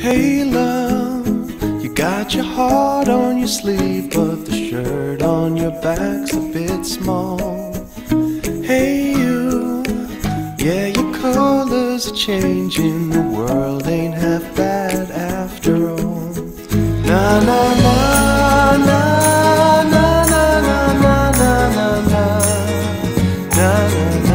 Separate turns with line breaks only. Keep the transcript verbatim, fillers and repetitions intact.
Hey love, you got your heart on your sleeve, but the shirt on your back's a bit small. Hey you, yeah, your colors are changing, the world ain't half bad after all. Na na na na na na na na na na na na na.